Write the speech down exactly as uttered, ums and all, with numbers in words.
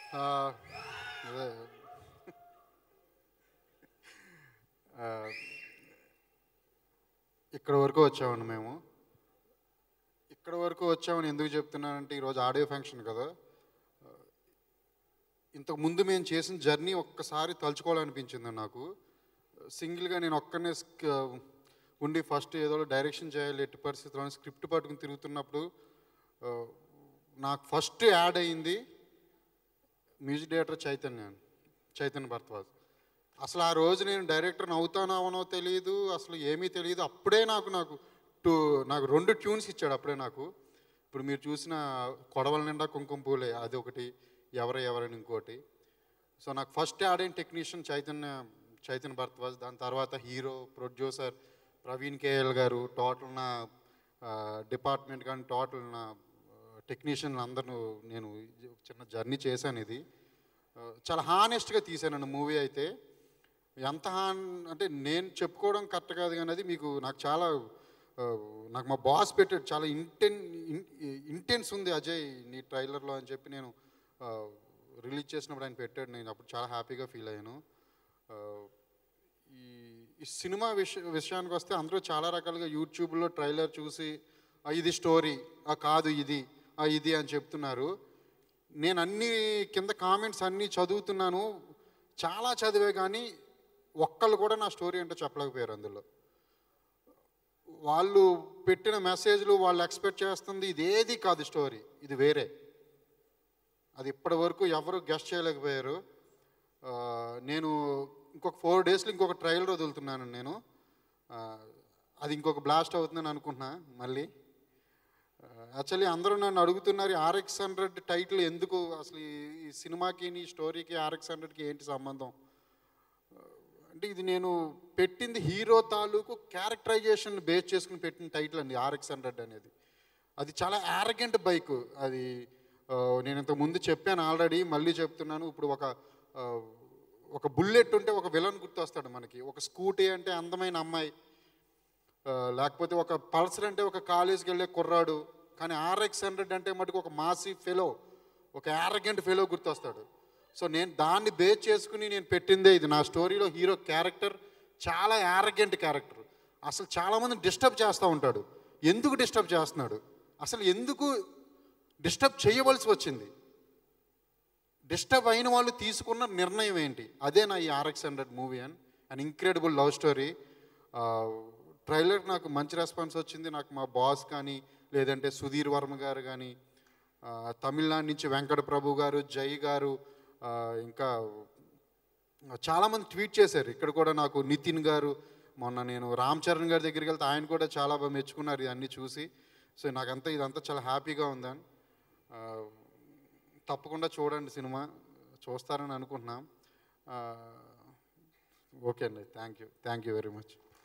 ఆ, అదే ఆ, ఇక్కడ వరకు వచ్చామండి మేము. ఇక్కడ వరకు వచ్చామని ఎందుకు చెప్తున్నానంటే ఈరోజు ఆడియో ఫంక్షన్ కదా. ఇంతకు ముందు మేము చేసిన జర్నీ ఒక్కసారి తలుచుకోవాలనిపించింది నాకు. సింగిల్గా నేను ఒక్కనే స్క్- ఉండి ఫస్ట్ ఏదో డైరెక్షన్ చేయాలి ఎట్టి పరిస్థితుల్లో స్క్రిప్ట్ పట్టుకుని తిరుగుతున్నప్పుడు ఆ, నాకు ఫస్ట్ యాడ్ అయింది మ్యూజిక్ డైరెక్టర్ చైతన్య చైతన్య భరద్వాజ్. అసలు ఆ రోజు నేను డైరెక్టర్ని అవుతానో అవనో తెలియదు, అసలు ఏమీ తెలియదు. అప్పుడే నాకు నాకు టూ నాకు రెండు ట్యూన్స్ ఇచ్చాడు అప్పుడే నాకు. ఇప్పుడు మీరు చూసిన కొడవల నిండా కుంకుమ పూలే అది ఒకటి, ఎవరు ఎవరని ఇంకోటి. సో నాకు ఫస్ట్ యాడ్ అయిన టెక్నీషియన్ చైతన్య చైతన్య భరద్వాజ్. దాని తర్వాత హీరో, ప్రొడ్యూసర్ ప్రవీణ్ కేఎల్ గారు, టోటల్ నా డిపార్ట్మెంట్ కానీ టోటల్ నా టెక్నీషియన్ అందరూ నేను ఇది ఒక చిన్న జర్నీ చేశాను. ఇది ఆ, చాలా హానెస్ట్గా తీశానండి మూవీ అయితే. ఎంత హాన్ అంటే నేను చెప్పుకోవడం కరెక్ట్ కాదు కానీ అది మీకు నాకు చాలా ఆ, నాకు మా బాస్ పెట్టాడు చాలా ఇంటెన్ ఇంటెన్స్ ఉంది అజయ్ నీ ట్రైలర్లో అని చెప్పి నేను రిలీజ్ చేసినప్పుడు ఆయన పెట్టాడు. నేను అప్పుడు చాలా హ్యాపీగా ఫీల్ అయ్యాను. ఆ, ఈ ఈ సినిమా విష విషయానికి వస్తే అందరూ చాలా రకాలుగా యూట్యూబ్లో ట్రైలర్ చూసి "ఆ, ఇది స్టోరీ కాదు ఇది ఆ, ఇది" అని చెప్తున్నారు. నేను అన్ని కింద కామెంట్స్ అన్నీ చదువుతున్నాను, చాలా చదివే కానీ ఒక్కళ్ళు కూడా నా స్టోరీ అంటే చెప్పలేకపోయారు అందులో. వాళ్ళు పెట్టిన మెసేజ్లు వాళ్ళు ఎక్స్పెక్ట్ చేస్తుంది ఇదేది కాదు స్టోరీ, ఇది వేరే. అది ఇప్పటి వరకు ఎవరు గెస్ట్ చేయలేకపోయారు. ఆ, నేను ఇంకొక ఫోర్ డేస్లో ఇంకొక ట్రయల్ వదులుతున్నాను నేను. ఆ, అది ఇంకొక బ్లాస్ట్ అవుతుందని అనుకుంటున్నా మళ్ళీ. యాక్చువల్లీ అందరూ నన్ను అడుగుతున్నారు ఆర్ఎక్స్ హండ్రెడ్ టైటిల్ ఎందుకు, అసలు ఈ సినిమాకి నీ స్టోరీకి ఆర్ఎక్స్ హండ్రెడ్కి ఏంటి సంబంధం అంటే, ఇది నేను పెట్టింది హీరో తాలూకు క్యారెక్టరైజేషన్ బేస్ చేసుకుని పెట్టిన టైటిల్ అండి ఆర్ఎక్స్ హండ్రెడ్ అనేది. అది చాలా యారగెంట్ బైక్ అది. ఆ, నేను ఇంతకు ముందు చెప్పాను ఆల్రెడీ, మళ్ళీ చెప్తున్నాను. ఇప్పుడు ఒక ఆ, ఒక బుల్లెట్ ఉంటే ఒక విలన్ గుర్తొస్తాడు మనకి, ఒక స్కూటీ అంటే అందమైన అమ్మాయి, ఆ, లేకపోతే ఒక పల్సర్ అంటే ఒక కాలేజీకి వెళ్ళే కుర్రాడు. కానీ ఆర్ఎక్స్ హండ్రెడ్ అంటే మటుకు ఒక మాసీ ఫెలో, ఒక యారగెంట్ ఫెలో గుర్తొస్తాడు. సో నేను దాన్ని బేస్ చేసుకుని నేను పెట్టిందే ఇది. నా స్టోరీలో హీరో క్యారెక్టర్ చాలా యారగెంట్ క్యారెక్టర్. అసలు చాలామంది డిస్టర్బ్ చేస్తూ ఉంటాడు. ఎందుకు డిస్టర్బ్ చేస్తున్నాడు, అసలు ఎందుకు డిస్టర్బ్ చేయవలసి వచ్చింది, డిస్టర్బ్ అయిన వాళ్ళు తీసుకున్న నిర్ణయం ఏంటి, అదే నా ఈ RX hundred movie and an incredible love story. Trailer నాకు మంచి రెస్పాన్స్ వచ్చింది. నాకు మా బాస్ కానీ లేదంటే సుధీర్ వర్మ గారు కానీ, ఆ, తమిళనాడు నుంచి వెంకట ప్రభు గారు, జై గారు, ఆ, ఇంకా చాలామంది ట్వీట్ చేశారు. ఇక్కడ కూడా నాకు నితిన్ గారు, మొన్న నేను రామ్ చరణ్ గారి దగ్గరికి వెళ్తే ఆయన కూడా చాలా బాగా మెచ్చుకున్నారు ఇవన్నీ చూసి. సో నాకంతా ఇదంతా చాలా హ్యాపీగా ఉందని. ఆ, తప్పకుండా చూడండి సినిమా, చూస్తారని అనుకుంటున్నాం. ఆ, ఓకే అండి, thank you thank you very much.